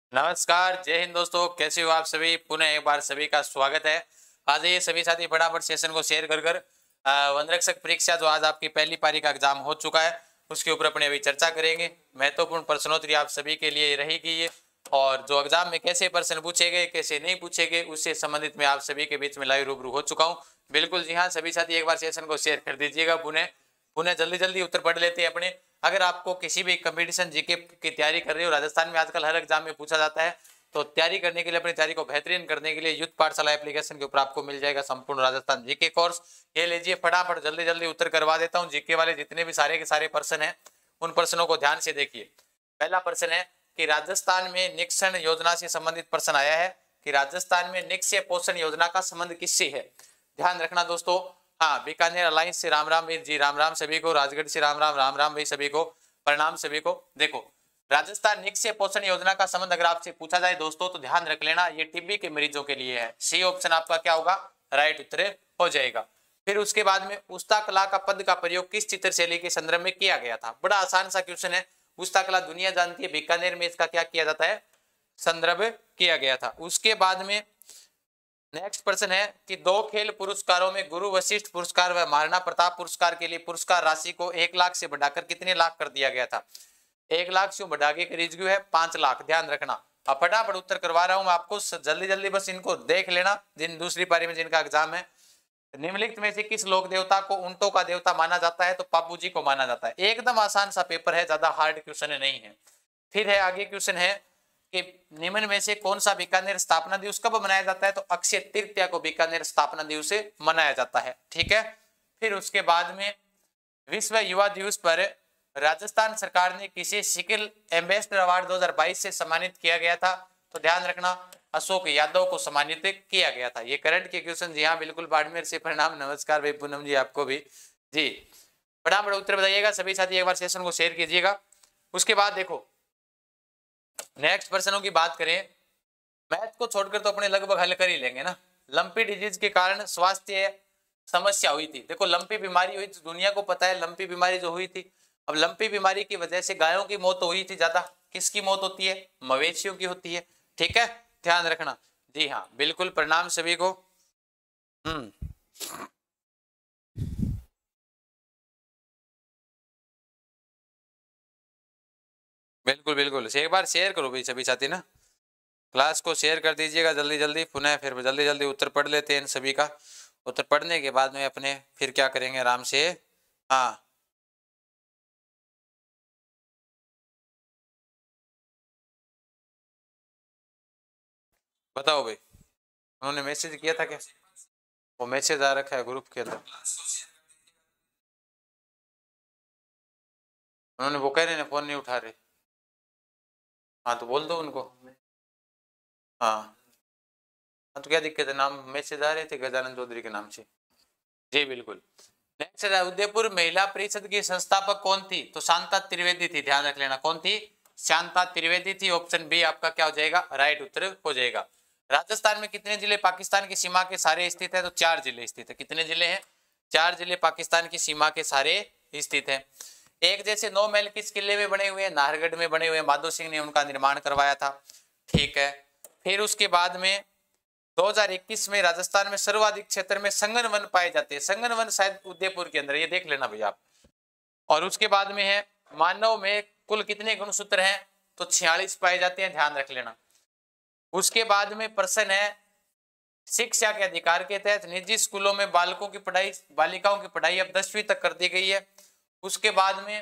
नमस्कार, जय हिंद दोस्तों। कैसे हो आप सभी? पुनः एक बार सभी का स्वागत है। आज ये सभी साथी फटाफट सेशन को शेयर कर वन रक्षक परीक्षा जो आज आपकी पहली पारी का एग्जाम हो चुका है उसके ऊपर अपने अभी चर्चा करेंगे। महत्वपूर्ण प्रश्नोत्तरी आप सभी के लिए रहेगी ये, और जो एग्जाम में कैसे प्रश्न पूछे गए कैसे नहीं पूछे गए उससे संबंधित मैं आप सभी के बीच में लाइव रूबरू हो चुका हूँ। बिल्कुल जी हाँ, सभी साथी एक बार सेशन को शेयर कर दीजिएगा। पुनः पुनः जल्दी जल्दी उत्तर पढ़ लेते हैं अपने। अगर आपको किसी भी कंपटीशन जीके की तैयारी कर रहे हो, राजस्थान में आजकल हर एग्जाम में पूछा जाता है, तो तैयारी करने के लिए अपनी तैयारी को बेहतरीन करने के लिए युद्ध पाठशाला एप्लीकेशन के ऊपर आपको मिल जाएगा संपूर्ण राजस्थान जीके कोर्स। ये लीजिए, फटाफट जल्दी जल्दी उत्तर करवा देता हूँ। जीके वाले जितने भी सारे के सारे प्रश्न हैं उन प्रश्नों को ध्यान से देखिए। पहला प्रश्न है कि राजस्थान में निक्षण योजना से संबंधित प्रश्न आया है कि राजस्थान में निक्षय पोषण योजना का संबंध किससे है। ध्यान रखना दोस्तों। हाँ, बीकानेर अलायंस से राम राम वीर जी, राम राम सभी को। राजगढ़ से राम राम भाई सभी को, प्रणाम सभी को। देखो, राजस्थान निक्षय पोषण योजना का संबंध अगर आपसे पूछा जाए दोस्तों तो ध्यान रख लेना, ये टीबी के मरीजों के लिए है। सी ऑप्शन आपका क्या होगा? राइट उत्तर हो जाएगा। फिर उसके बाद में उस्ता कला का पद का प्रयोग किस चित्र शैली के संदर्भ में किया गया था? बड़ा आसान सा क्वेश्चन है। उस्ता कला दुनिया जानती है, बीकानेर में इसका क्या किया जाता है? संदर्भ किया गया था। उसके बाद में नेक्स्ट प्रश्न है कि दो खेल पुरस्कारों में गुरु वशिष्ठ पुरस्कार व महाराणा प्रताप पुरस्कार के लिए पुरस्कार राशि को 1 लाख से बढ़ाकर कितने लाख कर दिया गया था? 1 लाख से बढ़ा के रिज्यू है 5 लाख। ध्यान रखना। अब फटाफट उत्तर करवा रहा हूं मैं आपको, जल्दी जल्दी बस इनको देख लेना। जिन दूसरी पारी में जिनका एग्जाम है, निम्नलिखित में से किस लोक देवता को ऊंटों का देवता माना जाता है? तो पापू जी को माना जाता है। एकदम आसान सा पेपर है, ज्यादा हार्ड क्वेश्चन नहीं है। फिर है आगे क्वेश्चन है कि निम्न में से कौन सा बीकानेर स्थापना दिवस कब मनाया जाता है? तो अक्षय तृतीया को बीकानेर स्थापना दिवस से मनाया जाता है। ठीक है। फिर उसके बाद में विश्व युवा दिवस पर राजस्थान सरकार ने किसे सिकिल एम्बेसडर अवार्ड 2022 से सम्मानित किया गया था? तो ध्यान रखना, अशोक यादव को सम्मानित किया गया था। ये करंट के क्वेश्चन। जी हाँ बिल्कुल, बाड़मेर से प्रणाम, नमस्कार भाई पूनम जी, आपको भी जी। फटाफट उत्तर बताइएगा सभी साथी, एक बार सेशन को शेयर कीजिएगा। उसके बाद देखो नेक्स्ट प्रश्नों की बात करें, मैथ को छोड़कर तो अपने लगभग हल कर ही लेंगे ना। लंपी डिजीज के कारण स्वास्थ्य समस्या हुई थी। देखो, लंपी बीमारी हुई थी, दुनिया को पता है लंपी बीमारी जो हुई थी। अब लंपी बीमारी की वजह से गायों की मौत हुई थी ज्यादा। किसकी मौत होती है? मवेशियों की होती है। ठीक है, ध्यान रखना। जी हाँ बिल्कुल, प्रणाम सभी को। बिल्कुल बिल्कुल, एक बार शेयर करो भाई सभी साथी ना, क्लास को शेयर कर दीजिएगा जल्दी जल्दी। पुनः फिर जल्दी जल्दी उत्तर पढ़ लेते हैं इन सभी का। उत्तर पढ़ने के बाद में अपने फिर क्या करेंगे आराम से। हाँ बताओ भाई, उन्होंने मैसेज किया था क्या? वो मैसेज आ रखा है ग्रुप के अंदर। उन्होंने वो कह रहे हैं फोन नहीं उठा रहे। हाँ तो बोल दो उनको। हाँ हाँ, तो क्या दिक्कत है? नाम मैसेज आ रहे थे गजानंद चौधरी के नाम से। जी बिल्कुल। नेक्स्ट है, उदयपुर महिला परिषद की संस्थापक कौन थी? तो शांता त्रिवेदी थी। ध्यान रख लेना, कौन थी? शांता त्रिवेदी थी। ऑप्शन बी आपका क्या हो जाएगा? राइट उत्तर हो जाएगा। राजस्थान में कितने जिले पाकिस्तान की सीमा के सारे स्थित है? तो 4 जिले स्थित है। कितने जिले हैं? 4 जिले पाकिस्तान की सीमा के सारे स्थित है। एक जैसे 9 महल किस किले में बने हुए हैं? नाहरगढ़ में बने हुए। माधो सिंह ने उनका निर्माण करवाया था। ठीक है। फिर उसके बाद में 2021 में राजस्थान में सर्वाधिक क्षेत्र में संगन वन पाए जाते हैं। संगन वन शायद उदयपुर के अंदर, ये देख लेना भैया आप। और उसके बाद में है, मानव में कुल कितने गुणसूत्र हैं? तो 46 पाए जाते हैं। ध्यान रख लेना। उसके बाद में प्रश्न है, शिक्षा के अधिकार के तहत निजी स्कूलों में बालकों की पढ़ाई, बालिकाओं की पढ़ाई अब 10वीं तक कर दी गई है। उसके बाद में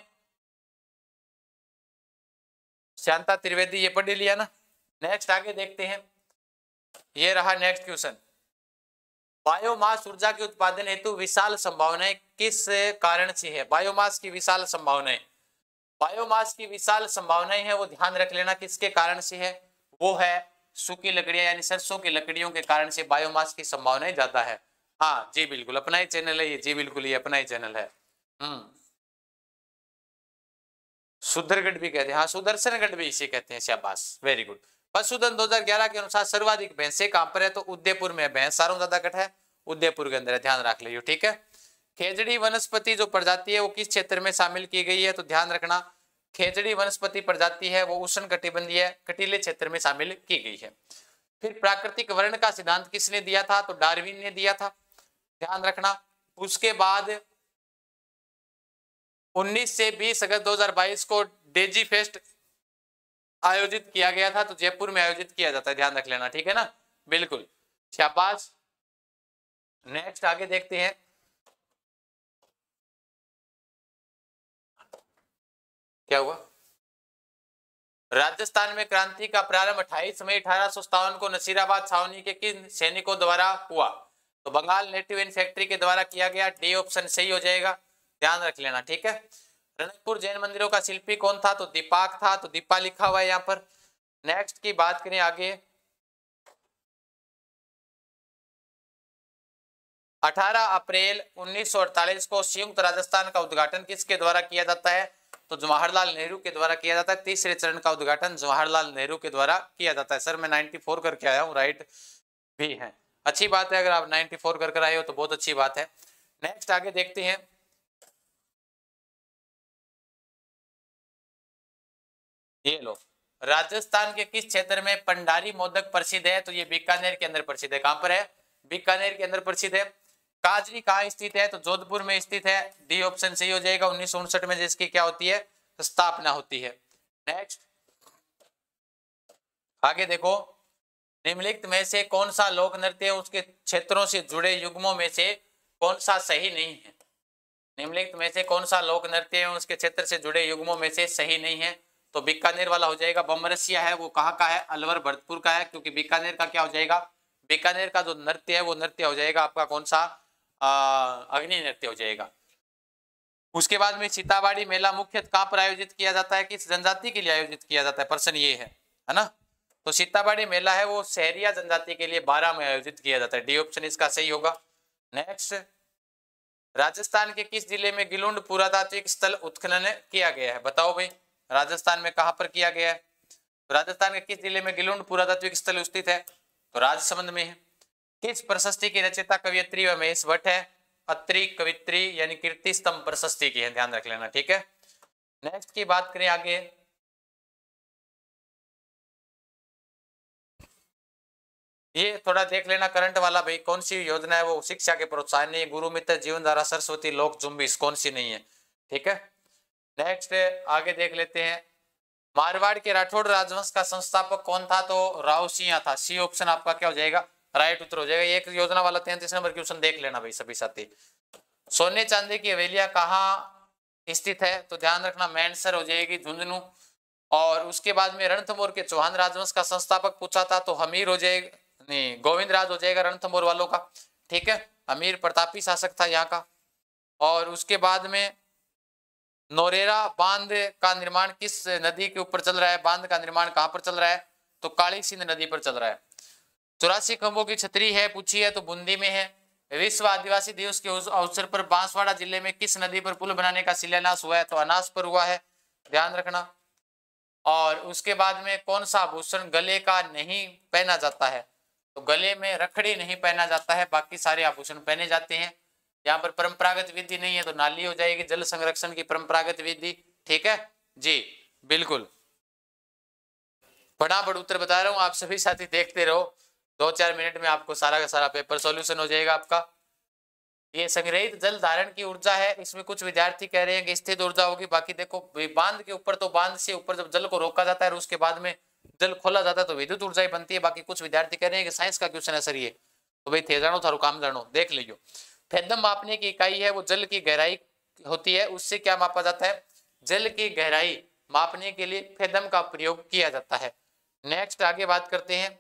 शांता त्रिवेदी, ये पढ़ लिया ना। नेक्स्ट आगे देखते हैं, ये रहा नेक्स्ट क्वेश्चन। बायोमास ऊर्जा के उत्पादन हेतु विशाल संभावनाएं किस कारण से है? बायोमास की विशाल संभावनाएं, बायोमास की विशाल संभावनाएं है वो ध्यान रख लेना किसके कारण से है? वो है सूखी लकड़ियां यानी सरसों की लकड़ियों के कारण से बायोमास की संभावनाएं ज्यादा है। हाँ जी बिल्कुल, अपना ही चैनल है ये। जी बिल्कुल, ये अपना ही चैनल है। सुधरगढ़ भी कहते हैं। हाँ, सुदर्शनगढ़ भी इसे कहते हैं। शाबाश, वेरी गुड। पशुधन 2011 के अनुसार सर्वाधिक भैंसे कहां पर है? तो उदयपुर में। भैंस सारों ज्यादा कट है उदयपुर के अंदर है। ध्यान रख लियो। ठीक है। खेजड़ी वनस्पति जो प्रजाति है वो किस क्षेत्र में शामिल की गई है? तो ध्यान रखना, खेजड़ी वनस्पति प्रजाति है वो उष्ण कटिबंधीय कटीले क्षेत्र में शामिल की गई है। फिर प्राकृतिक वर्ण का सिद्धांत किसने दिया था? तो डार्विन ने दिया था, ध्यान रखना। उसके बाद 19 से 20 अगस्त 2022 को डेजी फेस्ट आयोजित किया गया था, तो जयपुर में आयोजित किया जाता है, ध्यान रख लेना, ठीक है ना, बिल्कुल, शाबाश। नेक्स्ट आगे देखते हैं, क्या हुआ? राजस्थान में क्रांति का प्रारंभ 28 मई 1857 को नसीराबाद छावनी के किन सैनिकों द्वारा हुआ? तो बंगाल नेटिव इन्फेंट्री के द्वारा किया गया, डी ऑप्शन सही हो जाएगा, ध्यान रख लेना, ठीक है। रणकपुर जैन मंदिरों का शिल्पी कौन था? तो दीपाक था, तो दीपा लिखा हुआ है यहाँ पर। नेक्स्ट की बात करें आगे, 18 अप्रैल 1948 को संयुक्त राजस्थान का उद्घाटन किसके द्वारा किया जाता है? तो जवाहरलाल नेहरू के द्वारा किया जाता है। तीसरे चरण का उद्घाटन जवाहरलाल नेहरू के द्वारा किया जाता है। सर मैं 94 करके आया हूँ, राइट भी है, अच्छी बात है, अगर आप 94 कर आए हो तो बहुत अच्छी बात है। नेक्स्ट आगे देखते हैं, ये लो, राजस्थान के किस क्षेत्र में पंडारी मोदक प्रसिद्ध है? तो ये बीकानेर के अंदर प्रसिद्ध है। कहां पर है? बीकानेर के अंदर प्रसिद्ध है। काजरी कहाँ स्थित है? तो जोधपुर में स्थित है, डी ऑप्शन सही हो जाएगा। 1959 में जिसकी क्या होती है? स्थापना होती है। नेक्स्ट आगे देखो, निम्नलिखित में से कौन सा लोक नृत्य उसके क्षेत्रों से जुड़े युग्मों में से कौन सा सही नहीं है? निम्नलिखित में से कौन सा लोक नृत्य है उसके क्षेत्र से जुड़े युग्मों में से सही नहीं है? तो बीकानेर वाला हो जाएगा। बमरसिया है वो कहाँ का है? अलवर भरतपुर का है, क्योंकि बीकानेर का क्या हो जाएगा? बीकानेर का जो नृत्य है वो नृत्य हो जाएगा आपका कौन सा? अग्नि नृत्य हो जाएगा। उसके बाद में सीताबाड़ी मेला मुख्यतः कहाँ पर आयोजित किया जाता है? किस जनजाति के लिए आयोजित किया जाता है? प्रश्न ये है ना। तो सीताबाड़ी मेला है वो सहरिया जनजाति के लिए 12 में आयोजित किया जाता है, डी ऑप्शन इसका सही होगा। नेक्स्ट, राजस्थान के किस जिले में गिलुंड पुरातात्विक स्थल उत्खनन किया गया है? बताओ भाई, राजस्थान में कहां पर किया गया है? तो राजस्थान के किस जिले में गिलुंड पुरातात्विक स्थल स्थित है? तो राजसमंद में है। किस प्रशस्ति की रचयिता कवियत्री व महेश भट्ट है? अत्रि कवित्री यानी कीर्ति स्तंभ प्रशस्ति की है, ध्यान रख लेना, ठीक है। नेक्स्ट की बात करें आगे, ये थोड़ा देख लेना करंट वाला भाई, कौन सी योजना है वो शिक्षा के प्रोत्साहन नहीं, गुरु मित्र जीवन धारा सरस्वती लोक जुम्बिश कौन सी नहीं है, ठीक है। नेक्स्ट आगे देख लेते हैं, मारवाड़ के राठौड़ राजवंश का संस्थापक कौन था? तो राव सिंह था, सी ऑप्शन आपका क्या हो जाएगा? राइट उत्तर हो जाएगा। एक योजना वाला 33 नंबर क्वेश्चन देख लेना भाई सभी साथी। सोने चांदी की हवेलियां कहाँ स्थित है? तो ध्यान रखना मैनसर हो जाएगी, झुंझुनू। और उसके बाद में रणथंभौर के चौहान राजवंश का संस्थापक पूछा था तो हमीर हो जाएगा, नहीं गोविंद राज हो जाएगा रणथंभौर वालों का, ठीक है। अमीर प्रतापी शासक था यहाँ का। और उसके बाद में नोरेरा बांध का निर्माण किस नदी के ऊपर चल रहा है? बांध का निर्माण कहां पर चल रहा है? तो काली सिंध नदी पर चल रहा है। 84 खंभों की छतरी है पूछी है तो बूंदी में है। विश्व आदिवासी दिवस के अवसर पर बांसवाड़ा जिले में किस नदी पर पुल बनाने का शिलान्यास हुआ है? तो अनास पर हुआ है, ध्यान रखना। और उसके बाद में कौन सा आभूषण गले का नहीं पहना जाता है? तो गले में रखड़ी नहीं पहना जाता है, बाकी सारे आभूषण पहने जाते हैं। यहाँ पर परंपरागत विधि नहीं है तो नाली हो जाएगी, जल संरक्षण की परंपरागत विधि, ठीक है जी, बिल्कुल। फटाफट उत्तर बता रहा हूँ, आप सभी साथी देखते रहो, 2-4 मिनट में आपको सारा का सारा पेपर सॉल्यूशन हो जाएगा आपका। ये संग्रहित जल धारण की ऊर्जा है, इसमें कुछ विद्यार्थी कह रहे हैं कि स्थित ऊर्जा होगी, बाकी देखो बांध के ऊपर तो बांध से ऊपर जब जल को रोका जाता है और उसके बाद में जल खोला जाता है तो विद्युत ऊर्जा ही बनती है। बाकी कुछ विद्यार्थी कह रहे हैं कि साइंस का क्वेश्चन है सर ये, तो भाई थे जानो थारो काम जानो, देख लीजिए। फेदम मापने की इकाई है वो जल की गहराई होती है, उससे क्या मापा जाता है? जल की गहराई मापने के लिए फेदम का प्रयोग किया जाता है। नेक्स्ट आगे बात करते हैं,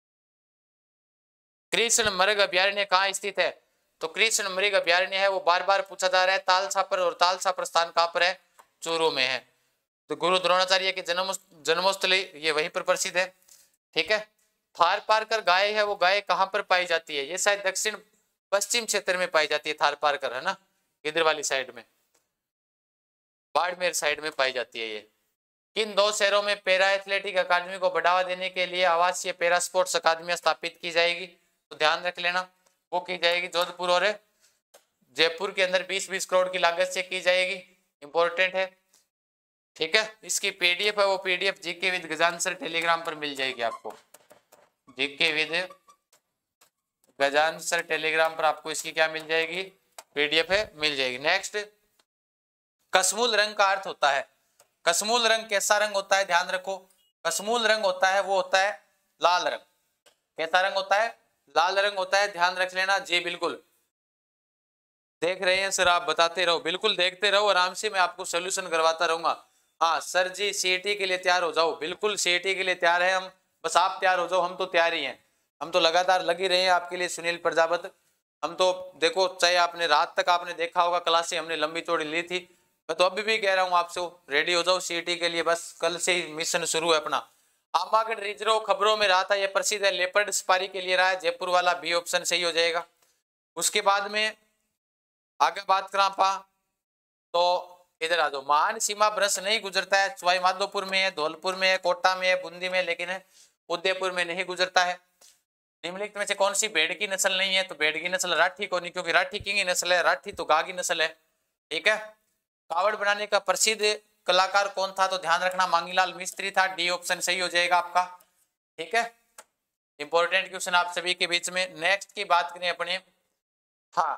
कृष्ण मृग अभ्यारण्य कहाँ स्थित है? तो कृष्ण मृग अभ्यारण्य है वो बार बार पूछा जा रहा है, तालसा पर, और तालसा प्रस्थान कहाँ पर है? चूरू में है। तो गुरु द्रोणाचार्य की जन्मस्थली ये वहीं पर प्रसिद्ध है, ठीक है। थार पारकर गाय है वो गाय कहाँ पर पाई जाती है? ये शायद दक्षिण पश्चिम क्षेत्र में पाई जाती है थार पारकर, है ना, इधर वाली साइड में, बाड़मेर साइड में पाई जाती है ये। किन 2 शहरों में पैरा एथलेटिक अकादमी को बढ़ावा देने के लिए आवासीय पैरा स्पोर्ट्स अकादमियां स्थापित की जाएगी? तो ध्यान रख लेना वो की जाएगी जोधपुर और जयपुर के अंदर 20-20 करोड़ की लागत से की जाएगी, इंपॉर्टेंट है, ठीक है। इसकी पीडीएफ है वो PDF GK with Gajan sir Telegram पर मिल जाएगी आपको, जीके विद गजानसर टेलीग्राम पर आपको इसकी क्या मिल जाएगी, पीडीएफ है, मिल जाएगी। नेक्स्ट, कशमूल रंग का अर्थ होता है, कशमूल रंग कैसा रंग होता है, ध्यान रखो, कशमूल रंग होता है वो होता है लाल रंग। कैसा रंग होता है, लाल रंग होता है, ध्यान रख लेना जी। बिल्कुल देख रहे हैं सर, आप बताते रहो, बिल्कुल देखते रहो आराम से, मैं आपको सोल्यूशन करवाता रहूंगा। हाँ सर जी सीईटी के लिए तैयार हो जाओ, बिल्कुल सीईटी के लिए तैयार है हम, बस आप तैयार हो जाओ, हम तो तैयार ही हैं, हम तो लगातार लगे रहे हैं आपके लिए सुनील प्रजापत। हम तो देखो, चाहे आपने रात तक आपने देखा होगा क्लासें हमने लंबी चौड़ी ली थी, मैं तो अभी भी कह रहा हूँ आपसे रेडी हो जाओ सीईटी के लिए, बस कल से ही मिशन शुरू है अपना। आमागढ़ रिजर्व खबरों में रहा था, ये प्रसिद्ध है, लेपर्ड सफारी के लिए रहा है, जयपुर वाला बी ऑप्शन सही हो जाएगा। उसके बाद में आगे बात करा पा तो इधर आ जाओ, महान सीमा ब्रश नहीं गुजरता है, सवाई माधोपुर में है, धौलपुर में है, कोटा में है, बूंदी में, लेकिन उदयपुर में नहीं गुजरता है। निम्नलिखित में से कौन सी भेड़ की नस्ल नहीं है, तो भेड़ की नस्ल राठी को नहीं, क्योंकि राठी किंग नस्ल है, राठी तो गाय की नस्ल है। ठीक है। कावड़ बनाने का प्रसिद्ध कलाकार कौन था, तो ध्यान रखना मांगीलाल मिस्त्री था, डी ऑप्शन सही हो जाएगा आपका। ठीक है, इंपॉर्टेंट क्वेश्चन आप सभी के बीच में। नेक्स्ट की बात करें अपने, हाँ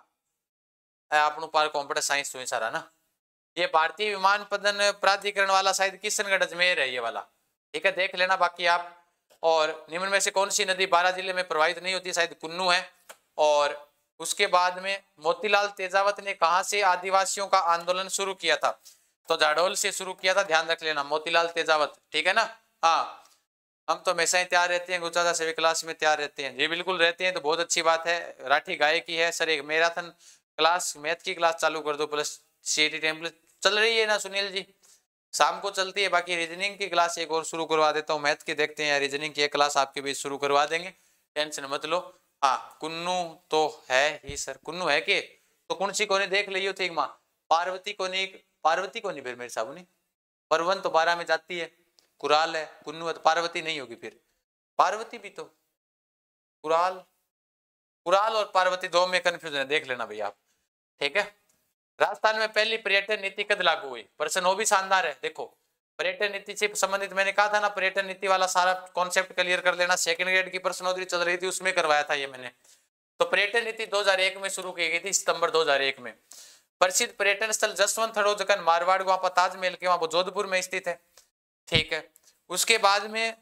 आपनों पार कंप्यूटर साइंस हुई सारा ना, ये भारतीय विमानपत्तन प्राधिकरण वाला शायद किशनगढ़ अजमेर है ये वाला, ठीक है, देख लेना बाकी आप। और निम्न में से कौन सी नदी 12 जिले में प्रवाहित नहीं होती, शायद कुन्नू है। और उसके बाद में मोतीलाल तेजावत ने कहां से आदिवासियों का आंदोलन शुरू किया था, तो जाडौल से शुरू किया था, ध्यान रख लेना मोतीलाल तेजावत। ठीक है ना, हाँ हम तो हमेशा ही तैयार रहते हैं, गुजरात सभी क्लास में तैयार रहते हैं जी, बिल्कुल रहते हैं तो बहुत अच्छी बात है। राठी गाय की है सर, एक मैराथन क्लास मैथ की क्लास चालू कर दो, प्लस सीईटी टेम्पलेट चल रही है ना सुनील जी, शाम को चलती है, बाकी रीजनिंग की क्लास एक और शुरू करवा देता हूँ, मैथ की देखते हैं, रीजनिंग की एक क्लास आपके बीच शुरू करवा देंगे, टेंशन मत लो। हाँ कुन्नू तो है ही सर, कुन्नू है के तो कुणसी कोनी देख लियो थी माँ, पार्वती कोनी, पार्वती कोनी फिर मेरे साहब नहीं, परवन तो 12 में जाती है, कुराल है, कुन्नू है तो पार्वती नहीं होगी, फिर पार्वती भी तो कुराल, कुराल और पार्वती दो में कंफ्यूजन है, देख लेना भैया आप। ठीक है। राजस्थान में पहली पर्यटन नीति कब लागू हुई, प्रश्न वो भी शानदार है, देखो पर्यटन नीति से संबंधित मैंने कहा था ना, पर्यटन नीति वाला सारा कॉन्सेप्ट क्लियर कर लेना, सेकंड ग्रेड की प्रश्नोत्तरी चल रही थी उसमें करवाया था ये मैंने। तो पर्यटन नीति 2001 में शुरू की गई थी, सितंबर 2001 में। प्रसिद्ध पर्यटन स्थल जसवंत थड़ो जगन मारवाड़, वहां पर ताजमहल के वहां वो जोधपुर में स्थित है। ठीक है। उसके बाद में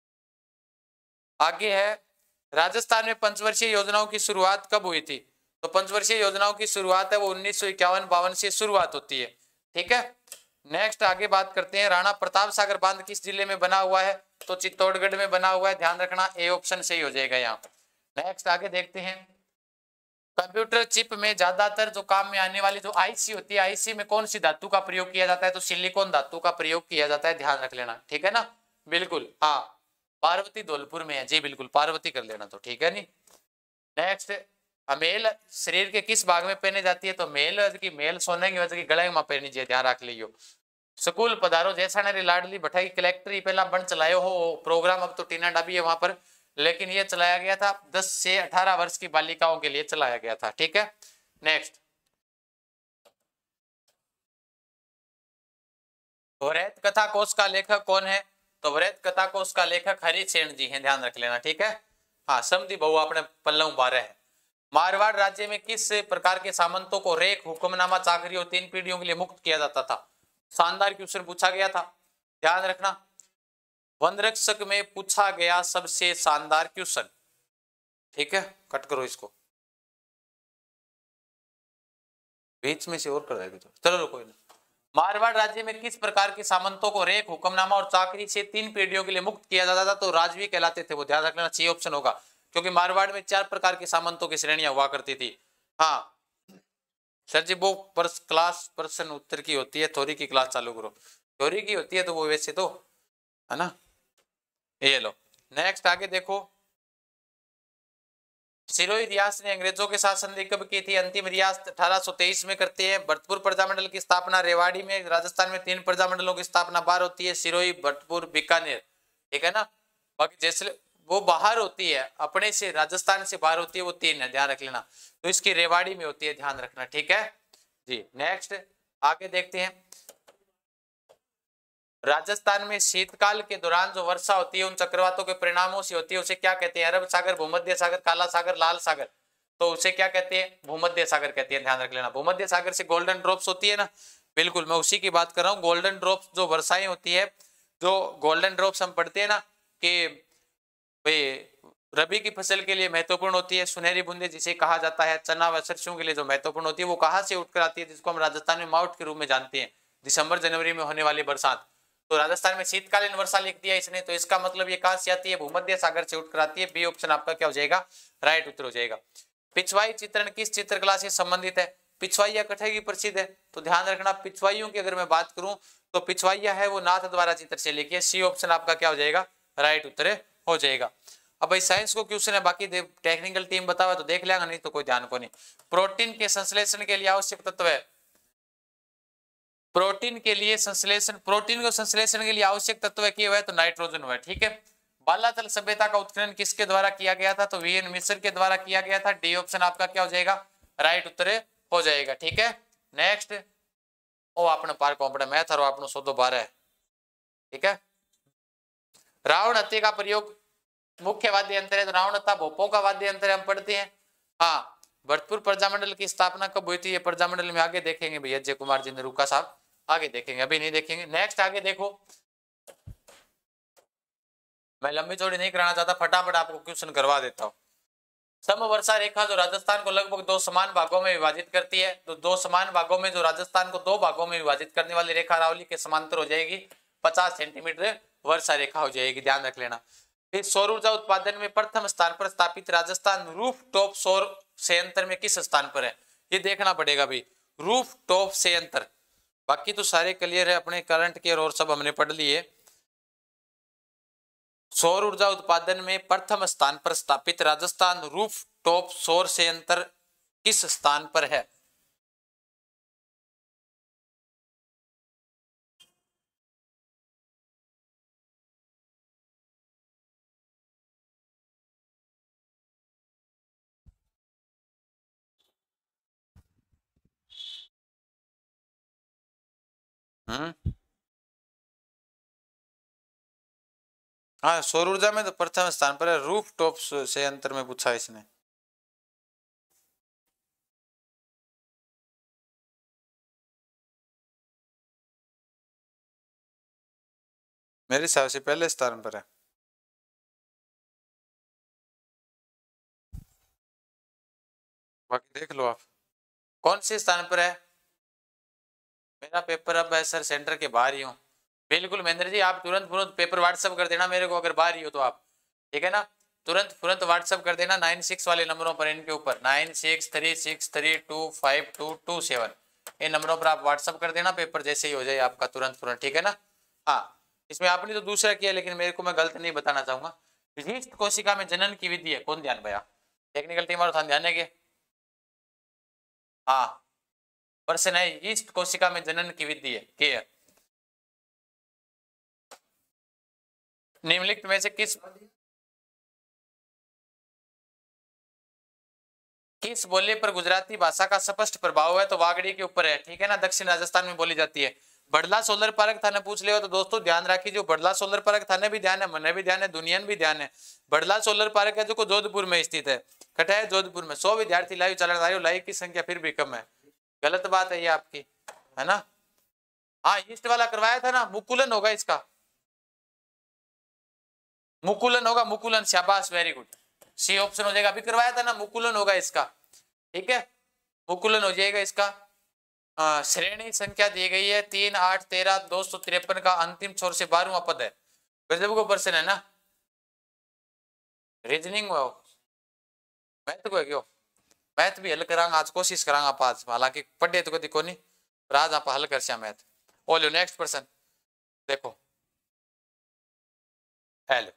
आगे है, राजस्थान में पंचवर्षीय योजनाओं की शुरुआत कब हुई थी, तो पंचवर्षीय योजनाओं की शुरुआत है वो 1951-52 से शुरुआत होती है। ठीक है। नेक्स्ट आगे बात करते हैं, राणा प्रताप सागर बांध किस जिले में बना हुआ है, तो चित्तौड़गढ़ में बना हुआ है, ध्यान रखना ए ऑप्शन सही हो जाएगा यहाँ। नेक्स्ट आगे देखते हैं, कंप्यूटर चिप में ज्यादातर जो काम में आने वाली जो आईसी होती है, आईसी में कौन सी धातु का प्रयोग किया जाता है, तो सिलिकॉन धातु का प्रयोग किया जाता है, ध्यान रख लेना। ठीक है ना, बिल्कुल हाँ, पार्वती धौलपुर में है जी, बिल्कुल पार्वती कर लेना तो ठीक है नहीं। नेक्स्ट, मेल शरीर के किस भाग में पहने जाती है, तो मेल की मेल सोने की वजह की गले में पहनी चाहिए, ध्यान रख लियो। स्कूल पधारो जैसा ने लाडली भठाई कलेक्टर पहला बन चलायो हो प्रोग्राम, अब तो टीना डाबी है वहां पर, लेकिन ये चलाया गया था 10 से 18 वर्ष की बालिकाओं के लिए चलाया गया था। ठीक है। नेक्स्ट, वृहत कथा कोश का लेखक कौन है, तो वृहत कथा कोश का लेखक हरिसेन जी हैं, ध्यान रख लेना। ठीक है। हाँ समझी बहु अपने पल्लव 12 है। मारवाड़ राज्य में किस प्रकार के सामंतों को रेख, हुक्मनामा, चाकरी और 3 पीढ़ियों के लिए मुक्त किया जाता था, शानदार क्वेश्चन पूछा गया था, ध्यान रखना, वनरक्षक में पूछा गया सबसे शानदार क्वेश्चन। ठीक है, कट करो इसको, बीच में से और कर देगी तो चलो कोई ना। मारवाड़ राज्य में किस प्रकार के सामंतों को रेख, हुक्मनामा और चाकरी से 3 पीढ़ियों के लिए मुक्त किया जाता था, तो राजवी कहलाते थे वो, ध्यान रखना, सी ऑप्शन होगा, क्योंकि मारवाड़ में 4 प्रकार के सामंतों की श्रेणियां हुआ करती थी। हाँ सर जी वो क्लास प्रश्न उत्तर की होती है, थ्योरी की क्लास चालू करो, थ्योरी की होती है तो वो वैसे तो है ना। ये लो नेक्स्ट आगे देखो, सिरोही रियासत ने अंग्रेजों के साथ संधि कब की थी, अंतिम रियासत 1823 में करते हैं। भरतपुर प्रजामंडल की स्थापना रेवाड़ी में, राजस्थान में 3 प्रजामंडलों की स्थापना बाहर होती है, सिरोही, भरतपुर, बीकानेर। ठीक है ना, बाकी जैसे वो बाहर होती है अपने से, राजस्थान से बाहर होती है वो 3 है, ध्यान रख लेना, तो इसकी रेवाड़ी में होती है, ध्यान रखना। ठीक है जी। नेक्स्ट आगे देखते हैं, राजस्थान में शीतकाल के दौरान जो वर्षा होती है उन चक्रवातों के परिणामों से होती है, उसे क्या कहते हैं? अरब सागर, भूमध्य सागर, काला सागर, लाल सागर। तो उसे क्या कहते हैं? भूमध्य सागर कहते हैं, ध्यान रख लेना। भूमध्य सागर से गोल्डन ड्रॉप्स होती है ना, बिल्कुल मैं उसी की बात कर रहा हूँ। गोल्डन ड्रॉप्स जो वर्षाएं होती है, जो गोल्डन ड्रॉप्स हम पढ़ते हैं ना कि भाई रबी की फसल के लिए महत्वपूर्ण होती है, सुनहरी बूंदे जिसे कहा जाता है, चना व सरसों के लिए जो महत्वपूर्ण होती है, वो कहाँ से उठकर आती है? जिसको हम राजस्थान में माउट के रूप में जानते हैं, दिसंबर जनवरी में होने वाली बरसात। तो राजस्थान में शीतकालीन वर्षा लिख दिया इसने, तो इसका मतलब ये कहां से आती है? भूमध्य सागर से उठकर आती है। बी ऑप्शन आपका क्या हो जाएगा? राइट उत्तर हो जाएगा। पिछवाई चित्रण किस चित्रकला से संबंधित है? पिछवाइया कठे की प्रसिद्ध है, तो ध्यान रखना पिछवाइयों की अगर मैं बात करूं तो पिछवाइया है वो नाथ द्वारा चित्र से लिखी है। सी ऑप्शन आपका क्या हो जाएगा? राइट उत्तर हो जाएगा। अब भाई साइंस को क्वेश्चन है, बाकी टेक्निकल टीम बतावा तो देख लेगा, नहीं तो कोई ध्यान को नहीं। प्रोटीन के संश्लेषण के लिए आवश्यक तत्व है, प्रोटीन के लिए संश्लेषण, प्रोटीन को संश्लेषण के लिए आवश्यक तत्व किए हुए तो नाइट्रोजन हुआ, ठीक है। बालातल सभ्यता का उत्खनन किसके द्वारा किया गया था? तो वीएन मिस्र के द्वारा किया गया था। डी ऑप्शन आपका क्या हो जाएगा? राइट उत्तर हो जाएगा, ठीक है। नेक्स्ट ओ आपने पार कॉम्पड़े मैथ और आपनो 112 है, ठीक है। रावण हत्या का प्रयोग मुख्य वाद्य यंत्र है, तो रावण हत्या भोपों का वाद्य यंत्र हम पढ़ते हैं। हाँ, भरतपुर प्रजामंडल की स्थापना कब हुई थी? ये प्रजामंडल में आगे देखेंगे भैया, अजय कुमार जी नेरुका साहब, आगे देखेंगे, अभी नहीं देखेंगे। नेक्स्ट आगे देखो, मैं लंबी चौड़ी नहीं कराना चाहता, फटाफट आपको क्वेश्चन करवा देता हूँ। समवर्षा रेखा जो राजस्थान को लगभग 2 समान भागों में विभाजित करती है, तो 2 समान भागों में जो राजस्थान को 2 भागों में विभाजित करने वाली रेखा अरावली के समांतर हो जाएगी, 50 सेंटीमीटर वर्षा रेखा हो जाएगी, ध्यान रख लेना। फिर सौर ऊर्जा उत्पादन में प्रथम स्थान पर स्थापित राजस्थान रूफ टॉप सौर संयंत्र में किस स्थान पर है? ये देखना पड़ेगा भाई, रूफ टॉप संयंत्र। बाकी तो सारे क्लियर है, अपने करंट के और सब हमने पढ़ लिए। सौर ऊर्जा उत्पादन में प्रथम स्थान पर स्थापित राजस्थान रूफ टॉप सौर संयंत्र किस स्थान पर है? हाँ, सौर ऊर्जा में तो प्रथम स्थान पर है, रूफ टॉप संयंत्र में पूछा इसने। मेरे हिसाब से पहले स्थान पर है। बाकी देख लो आप कौन से स्थान पर है। मेरा पेपर अब है सर सेंटर के बाहर ही हूँ। बिल्कुल महेंद्र जी, आप तुरंत तुरंत पेपर व्हाट्सअप कर देना मेरे को, अगर बाहर ही हो तो आप, ठीक है ना। तुरंत तुरंत व्हाट्सअप कर देना 96 वाले नंबरों पर, इनके ऊपर 9636325227, इन नंबरों पर आप व्हाट्सअप कर देना, पेपर जैसे ही हो जाए आपका तुरंत तुरंत, ठीक है ना। हाँ, इसमें आपने तो दूसरा किया, लेकिन मेरे को मैं गलत नहीं बताना चाहूंगा। विशिष्ट कोशिका में जनन की विधि है, कौन ध्यान भैया? टेक्निकल टीम और ध्यान है। हाँ, प्रश्न है ईस्ट कोशिका में जनन की विधि है, क्या है? निम्नलिखित में से किस बोली पर गुजराती भाषा का स्पष्ट प्रभाव है? तो वागड़ी के ऊपर है, ठीक है ना, दक्षिण राजस्थान में बोली जाती है। बड़ला सोलर पार्क थाने पूछ लिया तो दोस्तों ध्यान रखिए, जो बड़ला सोलर पार्क थाने भी ध्यान है, मने भी ध्यान है, दुनिया भी ध्यान है। बड़ला सोलर पार्क है जो जोधपुर में स्थित है, कटा है जोधपुर में। 100 विद्यार्थी लाइव चल रहा है, लाइव की संख्या फिर भी कम है, गलत बात है ये आपकी, है ना। हाँ, ईस्ट वाला करवाया था ना, मुकुलन होगा इसका, मुकुलन होगा, मुकुलन, शाबाश, वेरी गुड, सी ऑप्शन हो जाएगा। अभी करवाया था ना, मुकुलन होगा इसका, ठीक है, मुकुलन हो जाएगा इसका। श्रेणी संख्या दी गई है 3, 8, 13, 253 का अंतिम छोर से 12वां पद है। गजब को प्रश्न है ना, रीजनिंग मैथ को है क्यों, मैथ भी हल करांगा आज, कोशिश करांगा आप आज, हालांकि पढ़े तो कभी को नहीं, पर आज आप हल कर मैथ। ओलो नेक्स्ट पर्सन देखो, हेलो,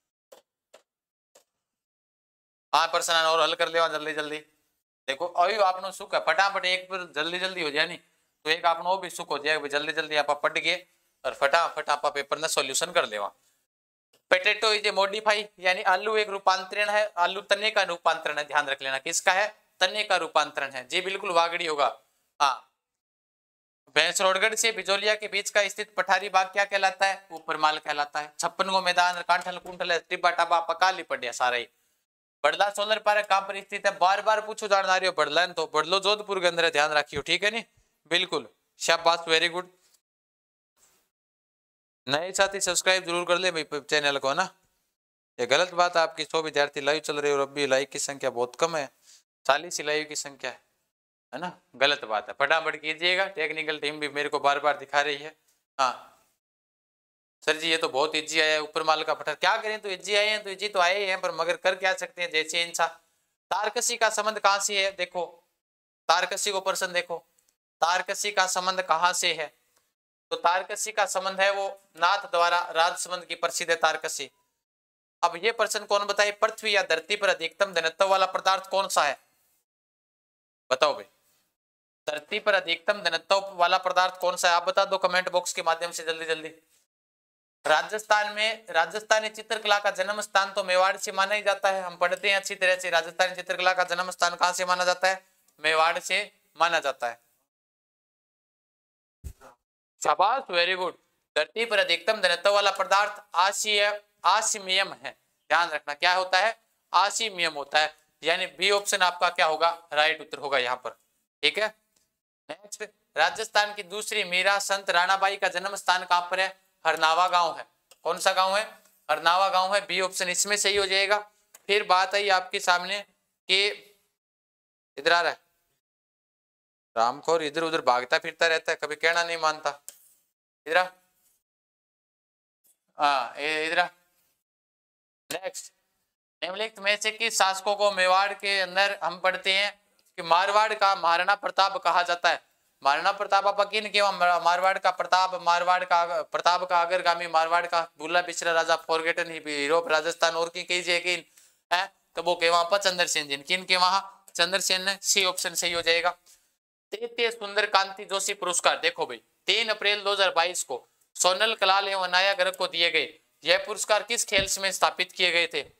हाँ पर्सन और हल कर ले जल्दी जल्दी। देखो अभी आपने सुख है, फटाफट एक पर जल्दी जल्दी हो जाए नहीं तो एक आपने भी सुख हो जाएगा, जल्दी जल्दी आप पढ़ गए और फटाफट आप पेपर ना सॉल्यूशन कर लेवा। पोटैटो इज ए मॉडिफाई, यानी आलू एक रूपांतरण है, आलू तने का रूपांतरण है, ध्यान रख लेना, किसका है? तने का रूपांतरण है जी, बिल्कुल वागड़ी होगा। हाँ, भैंसरोडगढ़ से बिजोलिया के बीच का स्थित पठारी बाग क्या कहलाता है? ऊपर माल कहलाता है। 56 गो मैदान, कांठल कुंठल टिब्बा टाबा पकाली पड़िया सारा ही। बड़ला सोलर पार्क कहां पर स्थित है? बार बार पूछो जान रही हो। बड़ला तो बड़लो जोधपुर के अंदर है, ध्यान रखियो, ठीक है नी? बिल्कुल, शाबाश, वेरी गुड। नए साथी सब्सक्राइब जरूर कर ले भाई चैनल को ना। ये गलत बात है आपकी, 100 विद्यार्थी लाइव चल रहे हो और अब भी लाइव की संख्या बहुत कम है, 40 ही लाइव की संख्या है ना? गलत बात है, फटाफट कीजिएगा। टेक्निकल टीम भी मेरे को बार बार दिखा रही है। हाँ सर जी, ये तो बहुत इजी आया है, ऊपर माल का पठार। क्या करें, तो इजी आए हैं तो इजी तो आए ही हैं, पर मगर कर क्या सकते हैं, जैसे इंसान। तारकसी का संबंध कहां से है? देखो तारकसी को प्रश्न देखो, तारकसी का संबंध कहां से है? तो तारकसी का संबंध है वो नाथ द्वारा राजसमंद की प्रसिद्ध है तारकसी। अब ये प्रश्न कौन बताए, पृथ्वी या धरती पर अधिकतम घनत्व वाला पदार्थ कौन सा है? बताओ भाई, धरती पर अधिकतम घनत्व वाला पदार्थ कौन सा है? आप बता दो कमेंट बॉक्स के माध्यम से जल्दी जल्दी। राजस्थान में, राजस्थानी चित्रकला का जन्म स्थान तो मेवाड़ से माना ही जाता है, हम पढ़ते हैं अच्छी तरह से। राजस्थानी चित्रकला का जन्म स्थान कहां से माना जाता है? मेवाड़ से माना जाता है। शाबाश, वेरी गुड। धरती पर अधिकतम घनत्व वाला पदार्थ आसिमियम है। ध्यान रखना क्या होता है? आसिमियम होता है, यानी बी ऑप्शन आपका क्या होगा? राइट उत्तर होगा यहाँ पर, ठीक है। नेक्स्ट, राजस्थान की दूसरी मीरा संत राणाबाई का जन्म स्थान कहां पर है? हरनावा गांव है। कौन सा गांव है? हरनावा गांव है, बी ऑप्शन इसमें सही हो जाएगा। फिर बात आई आपके सामने कि इधर आ रहा है रामखोर, इधर उधर भागता फिरता रहता है, कभी कहना नहीं मानता। इधर इधर। नेक्स्ट, निम्नलिखित में से किस शासकों को मेवाड़ के अंदर हम पढ़ते हैं कि मारवाड़ का महाराणा प्रताप कहा जाता है? महाराणा प्रताप आप किन के? मारवाड़ का प्रताप, मारवाड़ का प्रताप का अग्रगामी, मारवाड़ का भूला पिछड़ा राजा, फॉरगेटन हीरो राजस्थान और की कीजिए किन है? तो वो के वहां पर चंद्रसेन जी, किन के वहां? चंद्रसेन ने, सी ऑप्शन सही हो जाएगा। तृतीय सुंदर कांति जोशी पुरस्कार देखो भाई, 3 अप्रैल 2022 को सोनल कलाल एवं अनाया गर्ग को दिए गए। यह पुरस्कार किस खेल में स्थापित किए गए थे?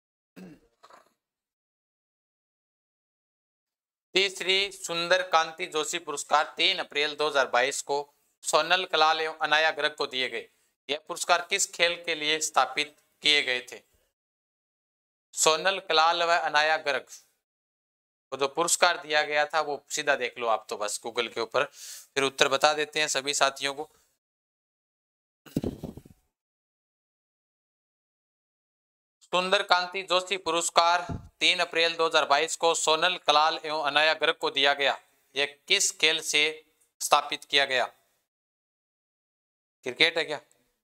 तीसरी सुंदर कांति जोशी पुरस्कार 3 अप्रैल 2022 को सोनल कलाल एवं अनाया गर्ग को दिए गए। यह पुरस्कार किस खेल के लिए स्थापित किए गए थे? सोनल कलाल व अनाया गर्ग को जो पुरस्कार दिया गया था वो सीधा देख लो आप तो बस गूगल के ऊपर, फिर उत्तर बता देते हैं सभी साथियों को। सुंदर कांति जोशी पुरस्कार 3 अप्रैल 2022 को सोनल कलाल एवं अनाया गर्ग को दिया गया। यह किस खेल से स्थापित किया गया? क्रिकेट है क्या?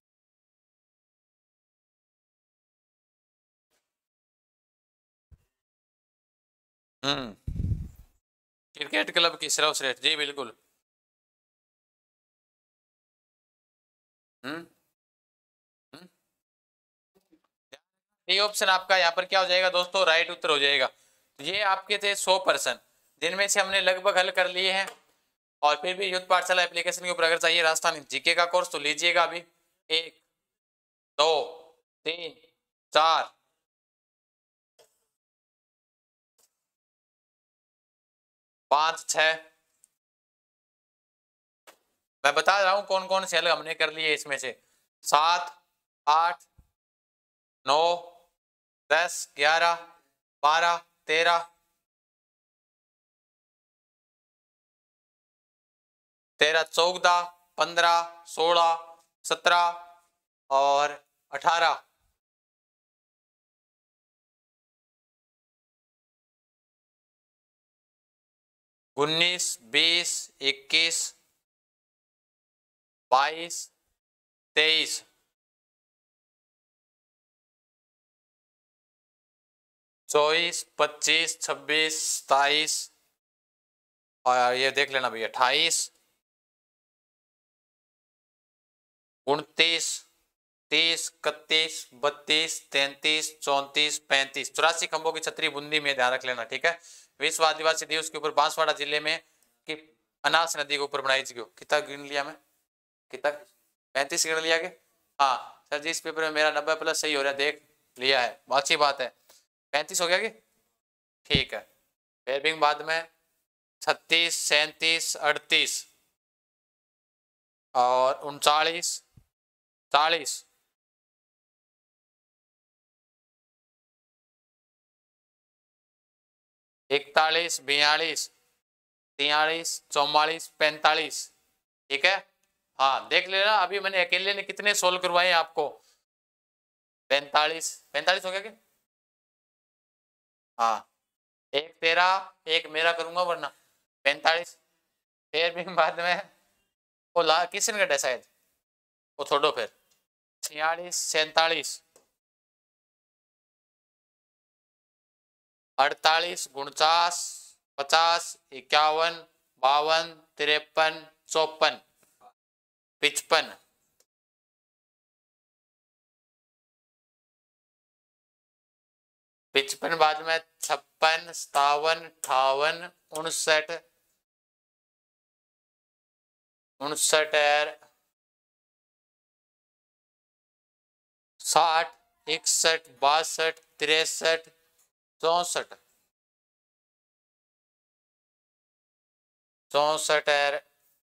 क्रिकेट क्लब की सर्वश्रेष्ठ, जी बिल्कुल। ये ऑप्शन आपका यहाँ पर क्या हो जाएगा दोस्तों? राइट उत्तर हो जाएगा। ये आपके थे 100%, जिनमें से हमने लगभग हल कर लिए हैं। और फिर भी युद्ध पाठशाला एप्लीकेशन के ऊपर अगर चाहिए राजस्थान जीके का कोर्स तो लीजिएगा अभी। 1 2 3 4 5 6, मैं बता रहा हूं कौन कौन से हल हमने कर लिए इसमें से। 7 8 9 10 11 12 13 14 15 16 17 और 18। 19 20 21 22 23 24 25 26 27 और ये देख लेना भैया 28 29 30 31 32 33 34 35 84 खंभों की छतरी बूंदी में, ध्यान रख लेना, ठीक है। विश्व आदिवासी दिवस के ऊपर बांसवाड़ा जिले में कि अनास नदी के ऊपर बनाई गई। कितना गिन लिया मैं? कितना? 35 गिन लिया के? हाँ सर जी, इस पेपर में मेरा 90+ सही हो रहा है, देख लिया है, अच्छी बात है। 35 हो गया कि? ठीक है। फिर भी बाद में 36 37 38 और 39 40 41 42 43 44 45। ठीक है, हाँ देख लेना अभी मैंने अकेले ने कितने सोल्व करवाए आपको। 45 45 हो गया क्या? हाँ, एक तेरा एक मेरा करूंगा वरना 45। फिर भी बाद में वो ला किसने कटा शायद वो छोड़ो फिर 46 47 48 49 50 51 52 53 54 55 55 बाद में 56 57 58 59 59 60 61 62 63 64 64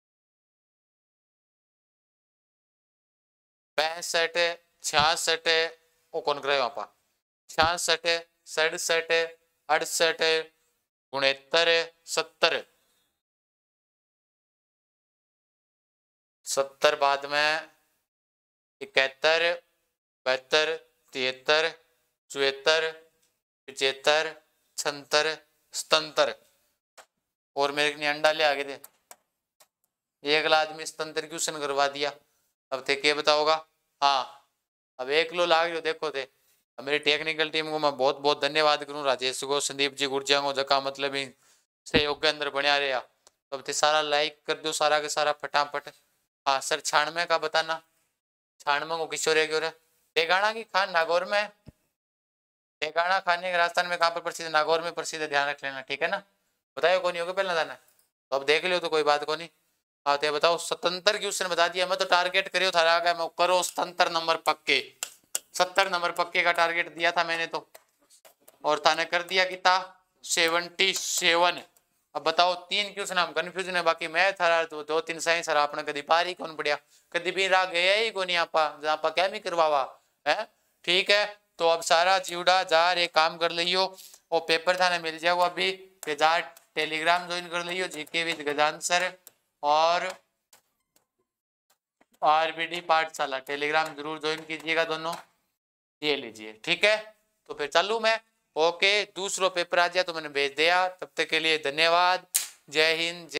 65 66 वो कौन करे वहां पर 66 67 68 69 70 70 बाद में 71 72 73 74 75 76 77 और मेरे ने अंडा ले आगे थे एक आदमी स्तंत्र क्वेश्चन करवा दिया। अब थे क्या बताओगा? हाँ अब 1 किलो लाग रहे हो देखो थे। अब मेरी टेक्निकल टीम को मैं बहुत बहुत धन्यवाद करूँ, राजेश को संदीप जी गुर्जिया को जका मतलब सहयोग के अंदर बढ़िया रहा। अब थे सारा लाइक कर दो सारा के सारा फटाफट। हाँ सर 96 का बताना 96 को किशोर है क्यों रे तेगाना की खान नागौर में तेगाना खाने के राजस्थान में कहाँ पर प्रसिद्ध? नागौर में प्रसिद्ध है, ध्यान रख लेना ठीक है ना। बताओ कौन होगा पहले जाना तो अब देख लियो तो कोई बात को नहीं। हाँ तो बताओ स्वतंत्र क्वेश्चन बता दिया मैं तो टारगेट करियो था आगे मैं करो स्वतंत्र नंबर पक्के 70 नंबर पक्के का टारगेट दिया था मैंने तो और थाने कर दिया कितना 77। अब बताओ 3 क्वेश्चन हम कंफ्यूजन है बाकी मैं थारा तो 2-3 साइंस सर आपने कभी पार ही कौन पड़िया कभी भी राह गया ही को नहीं आपा जहाँ पर क्या भी करवावा है। ठीक है तो अब सारा चिवड़ा जार एक काम कर लियो और पेपर थाने मिल जाओ अभी जार टेलीग्राम ज्वाइन कर लियो जीके विद गजान सर और आरबीडी पाठशाला टेलीग्राम जरूर ज्वाइन कीजिएगा दोनों ये लीजिए ठीक है। तो फिर चालू मैं ओके दूसरा पेपर आ जाए तो मैंने भेज दिया तब तक के लिए धन्यवाद जय हिंद।